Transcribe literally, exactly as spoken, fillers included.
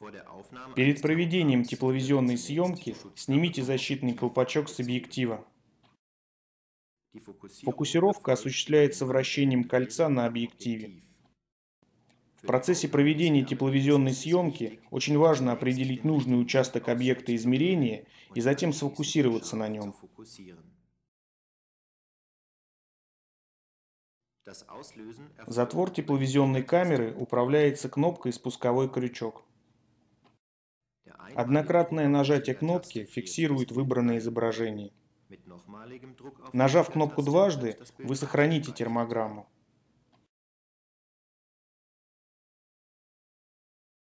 Перед проведением тепловизионной съемки снимите защитный колпачок с объектива. Фокусировка осуществляется вращением кольца на объективе. В процессе проведения тепловизионной съемки очень важно определить нужный участок объекта измерения и затем сфокусироваться на нем. Затвор тепловизионной камеры управляется кнопкой «Спусковой крючок». Однократное нажатие кнопки фиксирует выбранное изображение. Нажав кнопку дважды, вы сохраните термограмму.